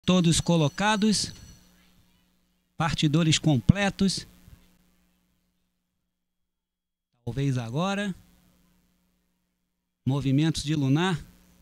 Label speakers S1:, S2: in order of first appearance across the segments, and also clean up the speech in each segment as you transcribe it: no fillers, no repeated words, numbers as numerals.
S1: Todos colocados, partidores completos. Talvez agora. Movimentos de lunar.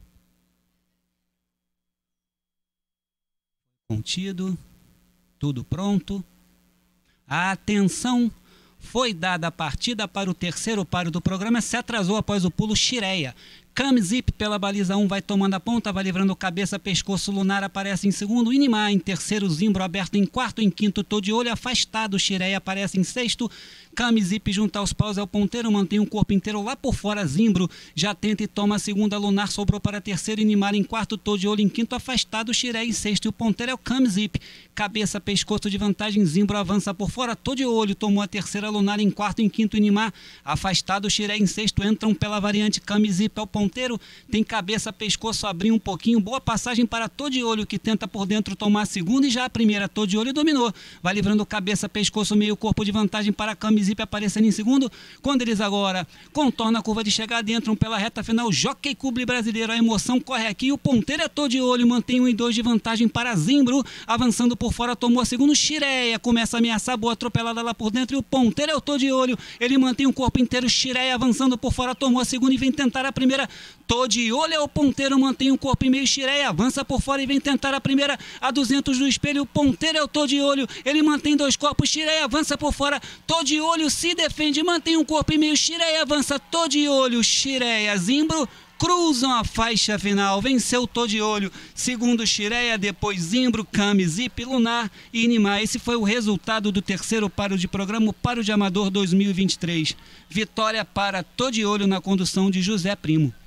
S1: Contido. Tudo pronto. A atenção foi dada a partida para o terceiro páreo do programa. Se atrasou após o pulo Shireia. Kamzip pela baliza 1 vai tomando a ponta, vai livrando cabeça, pescoço, lunar aparece em segundo, Inimar em terceiro, Zimbro aberto em quarto, em quinto, tô de olho, afastado, Shireia aparece em sexto, Kamzip junto aos paus é o ponteiro, mantém o corpo inteiro lá por fora, Zimbro já tenta e toma a segunda, lunar sobrou para terceiro, Inimar em quarto, tô de olho em quinto, afastado, Shireia em sexto e o ponteiro é o Kamzip, cabeça, pescoço de vantagem, Zimbro avança por fora, tô de olho, tomou a terceira, lunar em quarto, em quinto, Inimar, afastado, Shireia em sexto, entram pela variante Kamzip é o ponteiro, tem cabeça, pescoço, abriu um pouquinho, boa passagem para Tô de Olho, que tenta por dentro tomar a segunda e já a primeira Tô de Olho dominou, vai livrando cabeça, pescoço, meio corpo de vantagem para Kamzip aparecendo em segundo, quando eles agora contornam a curva de chegada e entram pela reta final, Jockey Clube brasileiro, a emoção corre aqui, o ponteiro é Tô de Olho, mantém 1 e 2 de vantagem para Zimbro, avançando por fora, tomou a segunda, Shireia começa a ameaçar, boa atropelada lá por dentro e o ponteiro é o Tô de Olho, ele mantém o corpo inteiro, Shireia avançando por fora, tomou a segunda e vem tentar a primeira, Tô de Olho é o ponteiro, mantém o corpo em meio, Shireia avança por fora e vem tentar a primeira, a 200 do espelho, o ponteiro é o Tô de Olho, ele mantém 2 corpos, Shireia avança por fora, Tô de Olho se defende, mantém um corpo em meio, Shireia avança, Tô de Olho, Shireia, Zimbro, cruzam a faixa final, venceu Tô de Olho, segundo Shireia, depois Zimbro, Kamzip, Lunar e Inimar. Esse foi o resultado do terceiro páreo de programa, o Páreo de Amador 2023. Vitória para Tô de Olho na condução de José Primo.